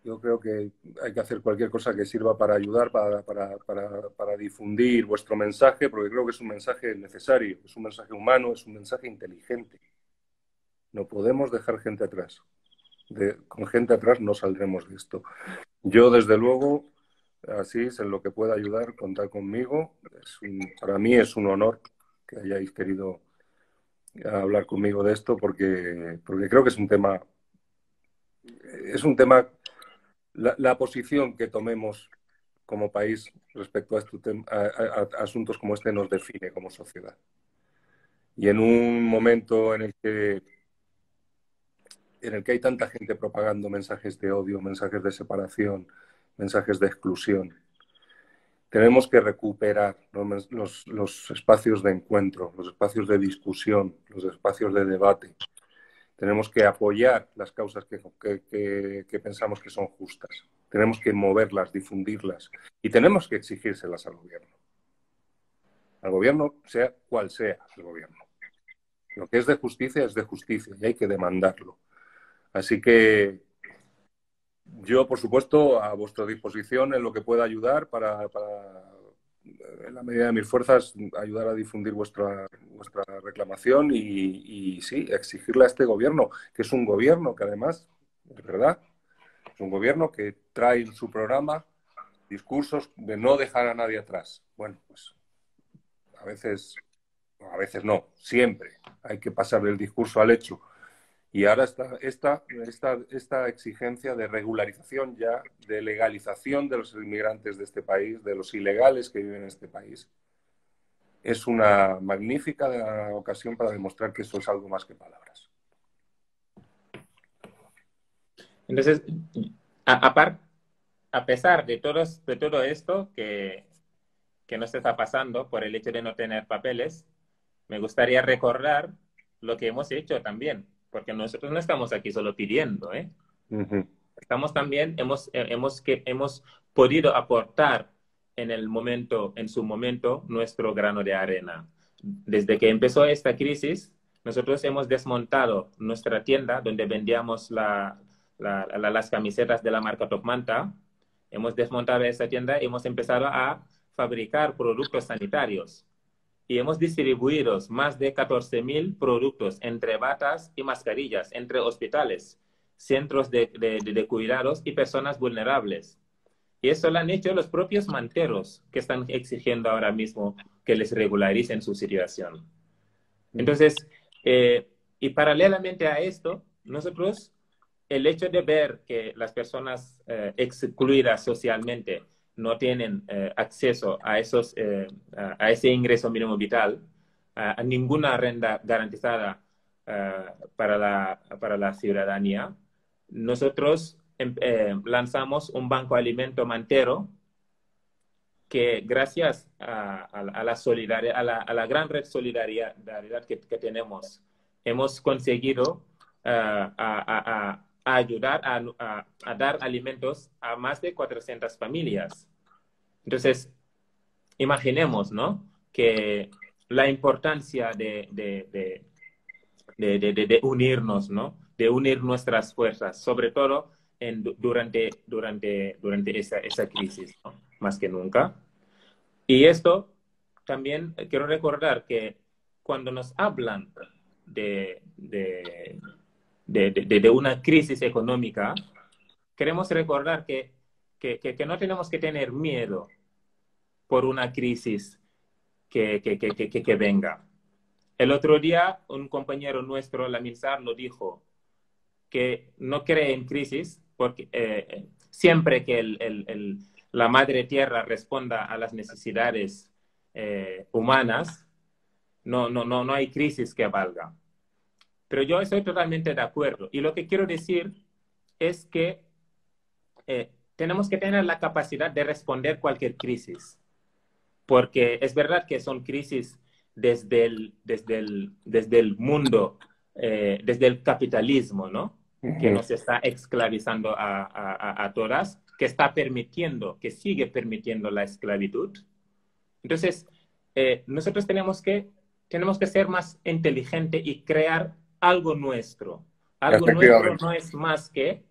Yo creo que hay que hacer cualquier cosa que sirva para ayudar, para, para, para, para difundir vuestro mensaje, porque creo que es un mensaje necesario, es un mensaje humano, es un mensaje inteligente. No podemos dejar gente atrás. De, con gente atrás no saldremos de esto. Yo, desde luego, así es en lo que pueda ayudar, contar conmigo. Es un, para mí es un honor que hayáis querido hablar conmigo de esto, porque, porque creo que es un tema, es un tema, la, la posición que tomemos como país respecto a, este a, a, a asuntos como este nos define como sociedad. Y en un momento en el que en el que hay tanta gente propagando mensajes de odio, mensajes de separación, mensajes de exclusión, tenemos que recuperar los, los, los espacios de encuentro, los espacios de discusión, los espacios de debate. Tenemos que apoyar las causas que, que, que, que pensamos que son justas. Tenemos que moverlas, difundirlas y tenemos que exigírselas al gobierno. Al gobierno, sea cual sea el gobierno. Lo que es de justicia es de justicia y hay que demandarlo. Así que yo, por supuesto, a vuestra disposición en lo que pueda ayudar para, para en la medida de mis fuerzas, ayudar a difundir vuestra, vuestra reclamación y, y sí, exigirle a este gobierno, que es un gobierno que además, es verdad, es un gobierno que trae en su programa discursos de no dejar a nadie atrás. Bueno, pues a veces, a veces no, siempre hay que pasar del discurso al hecho. Y ahora está esta, esta, esta exigencia de regularización ya, de legalización de los inmigrantes de este país, de los ilegales que viven en este país, es una magnífica ocasión para demostrar que eso es algo más que palabras. Entonces, a, a, par, a pesar de, todos, de todo esto que, que nos está pasando por el hecho de no tener papeles, me gustaría recordar lo que hemos hecho también, porque nosotros no estamos aquí solo pidiendo, ¿eh? Uh-huh. Estamos también, hemos, hemos, que, hemos podido aportar en el momento, en su momento, nuestro grano de arena. Desde que empezó esta crisis, nosotros hemos desmontado nuestra tienda donde vendíamos la, la, la, las camisetas de la marca Top Manta. Hemos desmontado esta tienda y hemos empezado a fabricar productos sanitarios. Y hemos distribuido más de catorce mil productos entre batas y mascarillas, entre hospitales, centros de, de, de cuidados y personas vulnerables. Y eso lo han hecho los propios manteros que están exigiendo ahora mismo que les regularicen su situación. Entonces, eh, y paralelamente a esto, nosotros, el hecho de ver que las personas eh, excluidas socialmente no tienen eh, acceso a, esos, eh, a, a ese ingreso mínimo vital, a, a ninguna renta garantizada uh, para, la, para la ciudadanía, nosotros eh, lanzamos un banco alimento mantero que gracias a, a, a, la, solidaridad, a, la, a la gran red solidaridad que, que tenemos, hemos conseguido uh, a, a, a ayudar a, a, a dar alimentos a más de cuatrocientas familias. Entonces, imaginemos, ¿no?, que la importancia de, de, de, de, de, de unirnos, ¿no?, de unir nuestras fuerzas, sobre todo en, durante, durante, durante esa, esa crisis, ¿no?, más que nunca. Y esto también quiero recordar que cuando nos hablan de, de, de, de, de una crisis económica, queremos recordar que, que, que, que no tenemos que tener miedo por una crisis que, que, que, que, que venga. El otro día un compañero nuestro, Lamin Sarr, lo dijo, que no cree en crisis porque eh, siempre que el, el, el, la madre tierra responda a las necesidades eh, humanas, no, no, no, no hay crisis que valga. Pero yo estoy totalmente de acuerdo. Y lo que quiero decir es que eh, tenemos que tener la capacidad de responder cualquier crisis. Porque es verdad que son crisis desde el, desde el, desde el mundo, eh, desde el capitalismo, ¿no?, que nos está esclavizando a, a, a todas, que está permitiendo, que sigue permitiendo la esclavitud. Entonces, eh, nosotros tenemos que, tenemos que ser más inteligentes y crear algo nuestro. Algo nuestro no es más que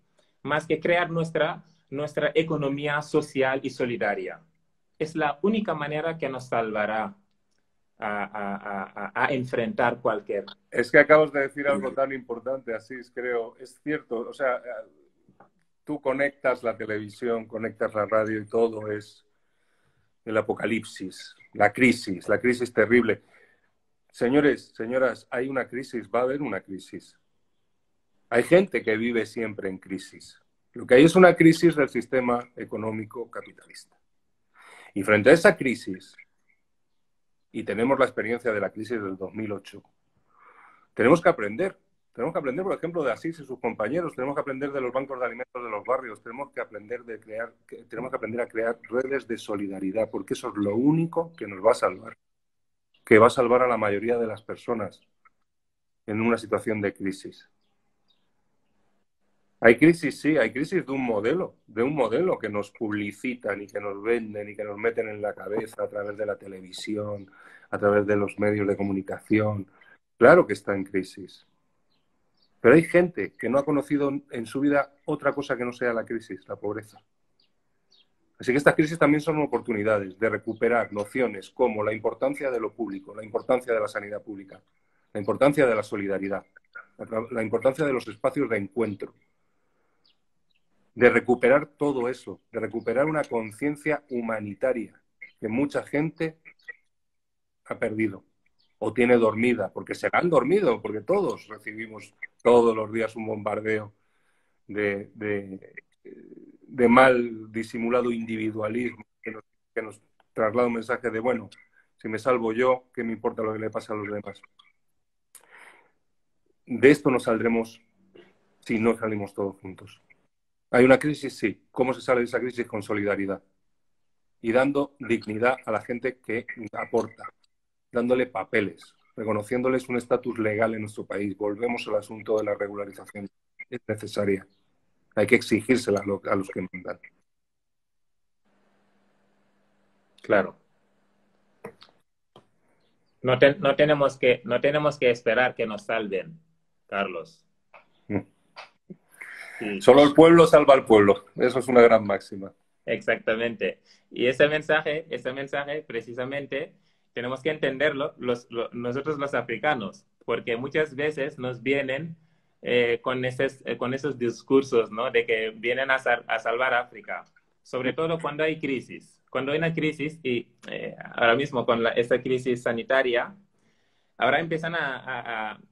más que crear nuestra, nuestra economía social y solidaria. Es la única manera que nos salvará a, a, a, a enfrentar cualquier... Es que acabas de decir algo tan importante, Asís, creo. Es cierto, o sea, tú conectas la televisión, conectas la radio y todo es el apocalipsis, la crisis, la crisis terrible. Señores, señoras, hay una crisis, va a haber una crisis. Hay gente que vive siempre en crisis. Lo que hay es una crisis del sistema económico capitalista. Y frente a esa crisis, y tenemos la experiencia de la crisis del dos mil ocho, tenemos que aprender. Tenemos que aprender, por ejemplo, de Asís y sus compañeros. Tenemos que aprender de los bancos de alimentos de los barrios. Tenemos que aprender de crear, tenemos que aprender a crear redes de solidaridad, porque eso es lo único que nos va a salvar, que va a salvar a la mayoría de las personas en una situación de crisis. Hay crisis, sí, hay crisis de un modelo, de un modelo que nos publicitan y que nos venden y que nos meten en la cabeza a través de la televisión, a través de los medios de comunicación. Claro que está en crisis. Pero hay gente que no ha conocido en su vida otra cosa que no sea la crisis, la pobreza. Así que estas crisis también son oportunidades de recuperar nociones como la importancia de lo público, la importancia de la sanidad pública, la importancia de la solidaridad, la, la importancia de los espacios de encuentro, de recuperar todo eso, de recuperar una conciencia humanitaria que mucha gente ha perdido o tiene dormida, porque se la han dormido, porque todos recibimos todos los días un bombardeo de, de, de mal disimulado individualismo que nos, que nos traslada un mensaje de, bueno, si me salvo yo, ¿qué me importa lo que le pasa a los demás? De esto no saldremos si no salimos todos juntos. Hay una crisis, sí. ¿Cómo se sale de esa crisis? Con solidaridad. Y dando dignidad a la gente que aporta, dándole papeles, reconociéndoles un estatus legal en nuestro país. Volvemos al asunto de la regularización. Es necesaria. Hay que exigírsela a los que mandan. Claro. No, te, no, tenemos que, no tenemos que esperar que nos salven, Carlos. Mm. Sí. Solo el pueblo salva al pueblo. Eso es una gran máxima. Exactamente. Y ese mensaje, ese mensaje precisamente, tenemos que entenderlo los, los, nosotros los africanos, porque muchas veces nos vienen eh, con, esos, eh, con esos discursos, ¿no? De que vienen a, sal, a salvar África, sobre todo cuando hay crisis. Cuando hay una crisis, y eh, ahora mismo con la, esta crisis sanitaria, ahora empiezan a... a, a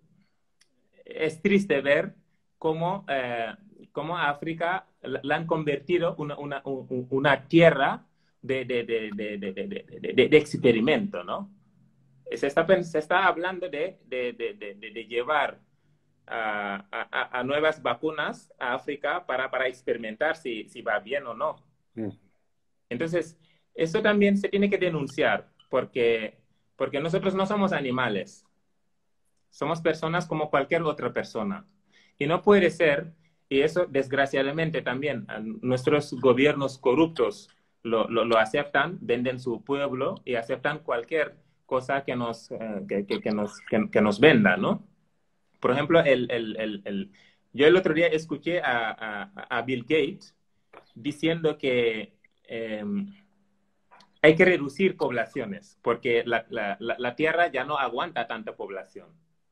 es triste ver cómo, eh, cómo África la han convertido una, una, una tierra de, de, de, de, de, de, de, de experimento, ¿no? Se está, se está hablando de, de, de, de, de llevar a, a, a nuevas vacunas a África para, para experimentar si, si va bien o no. Mm. Entonces, eso también se tiene que denunciar, porque, porque nosotros no somos animales. Somos personas como cualquier otra persona. Y no puede ser, y eso desgraciadamente también nuestros gobiernos corruptos lo, lo, lo aceptan, venden su pueblo y aceptan cualquier cosa que nos, eh, que, que, que nos, que, que nos venda, ¿no? Por ejemplo, el, el, el, el, yo el otro día escuché a, a, a Bill Gates diciendo que eh, hay que reducir poblaciones porque la, la, la, la Tierra ya no aguanta tanta población.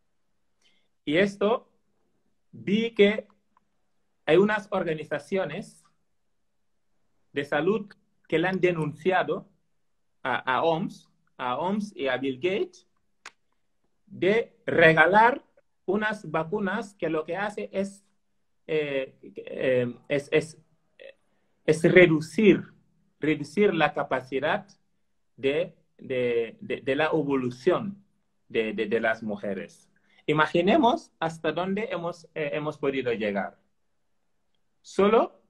Y esto, vi que hay unas organizaciones de salud que le han denunciado a, a O M S, a O M S y a Bill Gates de regalar unas vacunas que lo que hace es, eh, eh, es, es, es reducir, reducir la capacidad de, de, de, de la evolución de, de, de las mujeres. Imaginemos hasta dónde hemos, eh, hemos podido llegar. Solo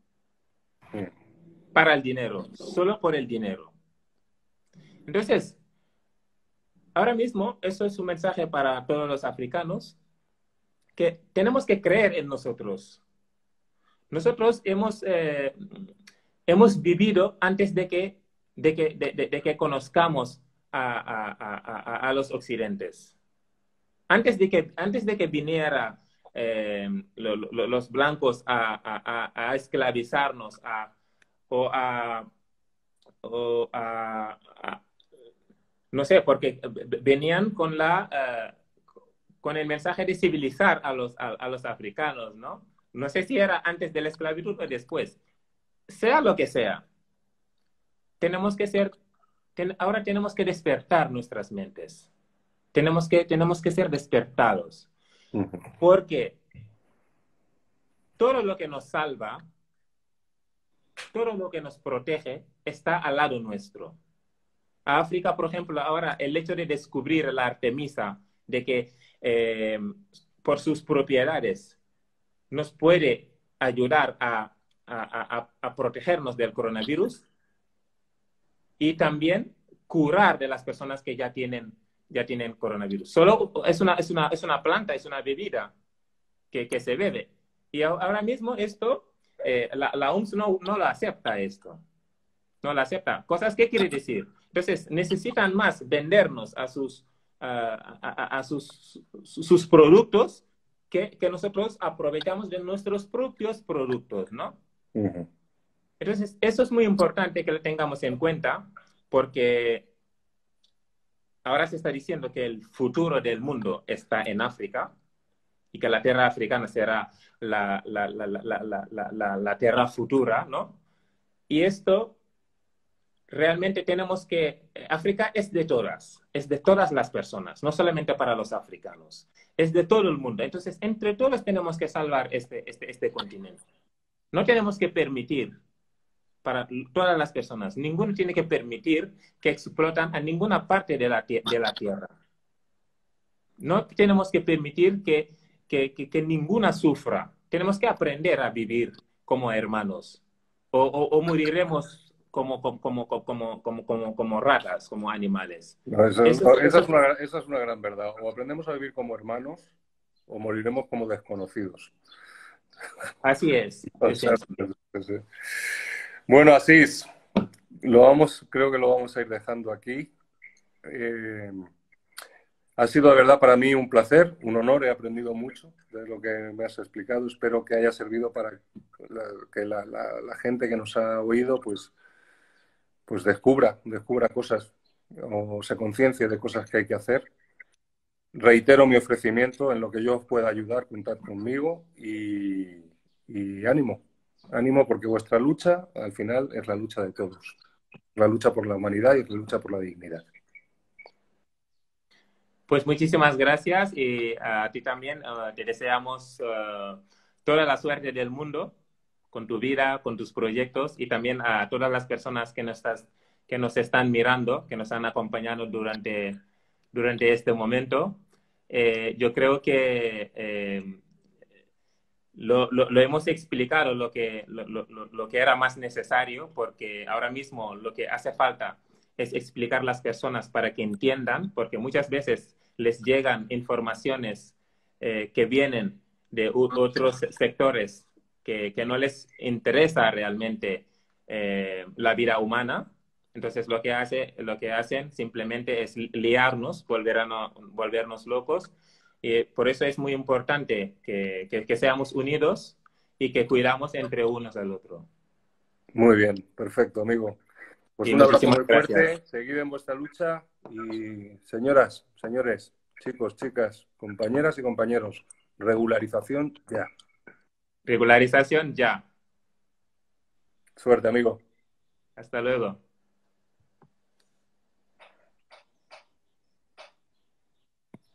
para el dinero, solo por el dinero. Entonces, ahora mismo, eso es un mensaje para todos los africanos, que tenemos que creer en nosotros. Nosotros hemos, eh, hemos vivido antes de que, de que, de, de, de que conozcamos a, a, a, a, a los occidentes. Antes de que, antes de que viniera eh, lo, lo, los blancos a, a, a, a esclavizarnos a, o a... O a, a no sé, porque venían con la... Uh, con el mensaje de civilizar a los, a, a los africanos, ¿no? No sé si era antes de la esclavitud o después. Sea lo que sea, tenemos que ser, ten, ahora tenemos que despertar nuestras mentes. Tenemos que, tenemos que ser despertados. Porque todo lo que nos salva, todo lo que nos protege, está al lado nuestro. A África, por ejemplo, ahora el hecho de descubrir la Artemisa, de que eh, por sus propiedades nos puede ayudar a, a, a, a protegernos del coronavirus y también curar de las personas que ya tienen, ya tienen coronavirus. Solo es una, es una, es una planta, es una bebida que, que se bebe. Y ahora mismo esto, eh, la, la O M S no, no lo acepta esto. No lo acepta. ¿Cosas qué quiere decir? Entonces, necesitan más vendernos a sus, uh, a, a, a sus, sus productos que, que nosotros aprovechamos de nuestros propios productos, ¿no? Uh-huh. Entonces, eso es muy importante que lo tengamos en cuenta porque ahora se está diciendo que el futuro del mundo está en África y que la tierra africana será la, la, la, la, la, la, la, la tierra futura, ¿no? Y esto realmente tenemos que... África es de todas, es de todas las personas, no solamente para los africanos, es de todo el mundo. Entonces, entre todos tenemos que salvar este, este, este continente. No tenemos que permitir para todas las personas, ninguno tiene que permitir que explotan a ninguna parte de la, de la tierra. No tenemos que permitir que, que, que, que ninguna sufra. Tenemos que aprender a vivir como hermanos o, o, o moriremos como, como, como, como, como, como, como ratas, como animales. No, eso, eso, no, esa, eso, es una, esa es una gran verdad. O aprendemos a vivir como hermanos o moriremos como desconocidos. Así es. O sea, sí, sí. Bueno, Asís, lo vamos, creo que lo vamos a ir dejando aquí. Eh, ha sido de verdad para mí un placer, un honor. He aprendido mucho de lo que me has explicado. Espero que haya servido para la, que la, la, la gente que nos ha oído, pues pues descubra, descubra cosas o se conciencie de cosas que hay que hacer. Reitero mi ofrecimiento en lo que yo os pueda ayudar, contad conmigo y, y ánimo, ánimo porque vuestra lucha al final es la lucha de todos, la lucha por la humanidad y la lucha por la dignidad. Pues muchísimas gracias y a ti también uh, te deseamos uh, toda la suerte del mundo con tu vida, con tus proyectos y también a todas las personas que nos, estás, que nos están mirando, que nos han acompañado durante, durante este momento. Eh, yo creo que eh, lo, lo, lo hemos explicado lo que, lo, lo, lo que era más necesario, porque ahora mismo lo que hace falta es explicar a las personas para que entiendan, porque muchas veces les llegan informaciones eh, que vienen de otros sectores que, que no les interesa realmente eh, la vida humana. Entonces lo que, hace, lo que hacen simplemente es liarnos, volver a no, volvernos locos. Y por eso es muy importante que, que, que seamos unidos y que cuidamos entre unos al otro. Muy bien, perfecto, amigo. Pues sí, un abrazo muy fuerte, gracias. Seguid en vuestra lucha y señoras, señores, chicos, chicas, compañeras y compañeros, regularización ya. Regularización ya. Suerte, amigo. Hasta luego.